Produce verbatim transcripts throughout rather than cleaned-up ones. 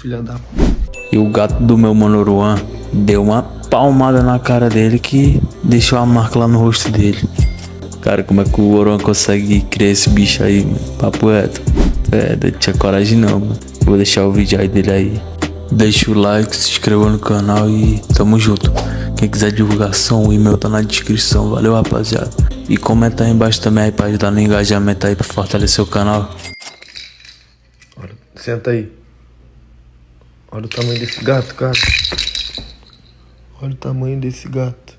filha da... E o gato do meu mano Ruan deu uma palmada na cara dele que deixou a marca lá no rosto dele. Cara, como é que o Ruan consegue criar esse bicho aí, mano? Papo reto. É, não tinha coragem não, mano. Vou deixar o vídeo aí dele aí. Deixa o like, se inscreva no canal e tamo junto. Quem quiser divulgação, o e-mail tá na descrição. Valeu, rapaziada. E comenta aí embaixo também aí pra ajudar no engajamento aí, pra fortalecer o canal. Olha, senta aí. Olha o tamanho desse gato, cara. Olha o tamanho desse gato.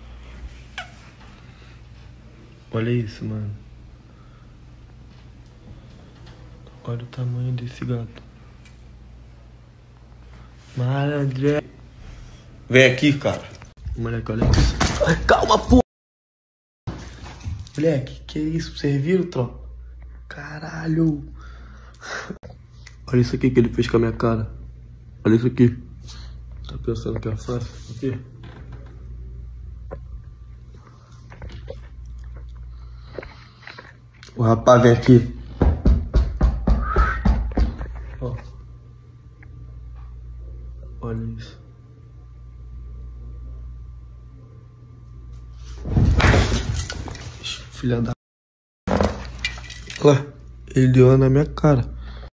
Olha isso, mano. Olha o tamanho desse gato. Malandré. Vem aqui, cara. Moleque, olha isso. Ai, calma, pô. Moleque, que isso? Vocês viram, tropa? Caralho. Olha isso aqui que ele fez com a minha cara. Olha isso aqui. Tá pensando que é fácil? Aqui. O rapaz vem aqui. Ó. Olha isso. Filha da... Olha lá. Ele deu na minha cara.